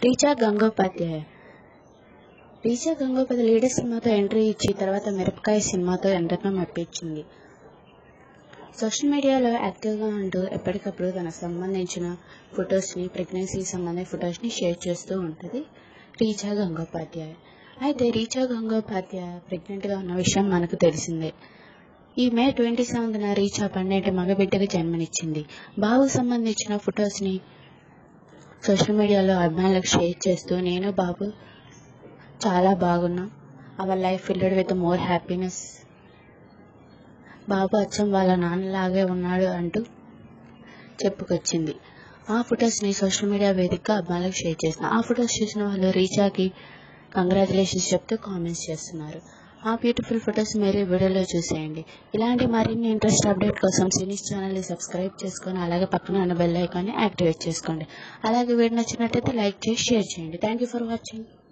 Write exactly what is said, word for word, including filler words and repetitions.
Richa Gangopadhyay Richa Gangopadhyay Leader సినిమాతో entry ఇచ్చి తర్వాత మిరపకాయ సినిమాతో ఎందరినో మెప్పించింది. సోషల్ మీడియాలో యాక్టివ్గా ఉంటూ ఎప్పటికప్పుడు తనకు సంబంధించిన ఫొటోస్ని, ప్రెగ్నెన్సీకి సంబంధించిన ఫొటోస్ని షేర్ చేస్తూ ఉంటుంది రీచా గంగోపాధ్యాయ. అయితే రీచా గంగోపాధ్యాయ ప్రెగ్నెంట్గా ఉన్న విషయం మనకు తెలిసిందే. ఈ మే ట్వంటీ సెవెంత్న రీచా పన్నెండు మగబిడ్డకు జన్మనిచ్చింది. బాబుకు సంబంధించిన ఫొటోస్ని సోషల్ మీడియాలో అభిమానులకు షేర్ చేస్తూ నేను బాబు చాలా బాగున్నాం, our life filled with more happiness, బాబు అచ్చం వాళ్ళ నాన్నలాగే ఉన్నాడు అంటూ చెప్పుకొచ్చింది. ఆ ఫొటోస్ని సోషల్ మీడియా వేదికగా అభిమానులకు షేర్ చేస్తున్నారు. ఆ ఫొటోస్ చూసిన వాళ్ళు రీచాకి కంగ్రాచులేషన్స్ చెప్తూ కామెంట్స్ చేస్తున్నారు. ఆ బ్యూటిఫుల్ ఫొటోస్ మీరు వీడియోలో చూసేయండి. ఇలాంటి మరిన్ని ఇంట్రెస్ట్ అప్డేట్ కోసం సినీస్ ఛానల్ని సబ్స్క్రైబ్ చేసుకొని అలాగే పక్కన ఉన్న బెల్ ఐకాన్ని యాక్టివేట్ చేసుకోండి. అలాగే వీడియో నచ్చినట్టయితే లైక్ చేసి షేర్ చేయండి. Thank you for watching.